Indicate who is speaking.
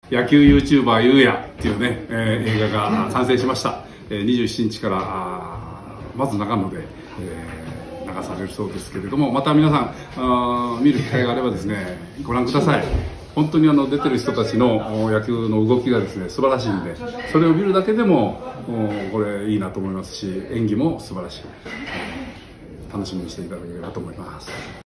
Speaker 1: 野球 YouTuber ゆうやっていうね、映画が完成しました。27日からまず長野で、流されるそうですけれども、また皆さん見る機会があればですね、ご覧ください。本当に出てる人たちの野球の動きがですね、素晴らしいんで、それを見るだけでもこれいいなと思いますし、演技も素晴らしい。楽しみにしていただければと思います。